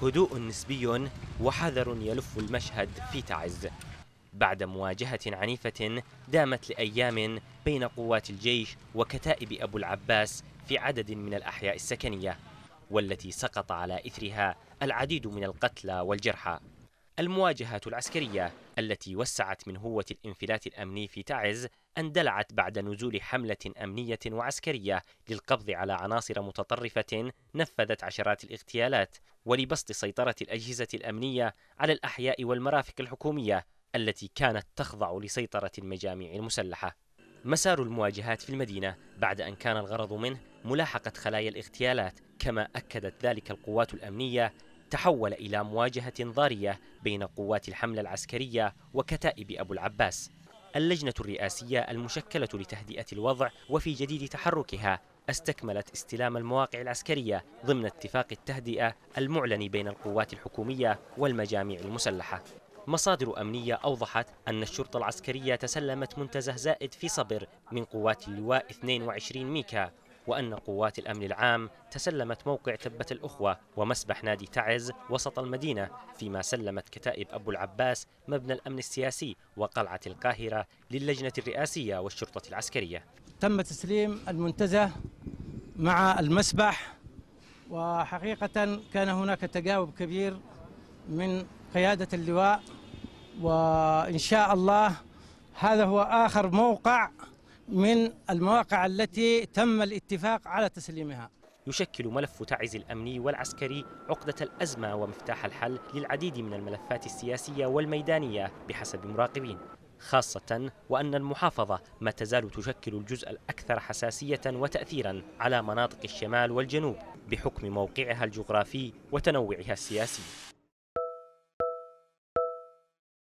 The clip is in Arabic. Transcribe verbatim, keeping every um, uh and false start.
هدوء نسبي وحذر يلف المشهد في تعز بعد مواجهة عنيفة دامت لأيام بين قوات الجيش وكتائب أبو العباس في عدد من الأحياء السكنية، والتي سقط على إثرها العديد من القتلى والجرحى. المواجهات العسكرية التي وسعت من هوة الانفلات الأمني في تعز اندلعت بعد نزول حملة أمنية وعسكرية للقبض على عناصر متطرفة نفذت عشرات الاغتيالات ولبسط سيطرة الأجهزة الأمنية على الأحياء والمرافق الحكومية التي كانت تخضع لسيطرة المجاميع المسلحة. مسار المواجهات في المدينة بعد أن كان الغرض منه ملاحقة خلايا الاغتيالات كما أكدت ذلك القوات الأمنية تحول إلى مواجهة ضارية بين قوات الحملة العسكرية وكتائب أبو العباس. اللجنة الرئاسية المشكلة لتهدئة الوضع وفي جديد تحركها استكملت استلام المواقع العسكرية ضمن اتفاق التهدئة المعلن بين القوات الحكومية والمجاميع المسلحة. مصادر أمنية أوضحت أن الشرطة العسكرية تسلمت منتزه زائد في صبر من قوات اللواء اثنين وعشرين ميكا، وأن قوات الأمن العام تسلمت موقع تبة الأخوة ومسبح نادي تعز وسط المدينة، فيما سلمت كتائب أبو العباس مبنى الأمن السياسي وقلعة القاهرة للجنة الرئاسية والشرطة العسكرية. تم تسليم المنتزه مع المسبح، وحقيقة كان هناك تجاوب كبير من قيادة اللواء، وإن شاء الله هذا هو آخر موقع من المواقع التي تم الاتفاق على تسليمها. يشكل ملف تعز الأمني والعسكري عقدة الأزمة ومفتاح الحل للعديد من الملفات السياسية والميدانية بحسب مراقبين، خاصة وأن المحافظة ما تزال تشكل الجزء الأكثر حساسية وتأثيرا على مناطق الشمال والجنوب بحكم موقعها الجغرافي وتنوعها السياسي.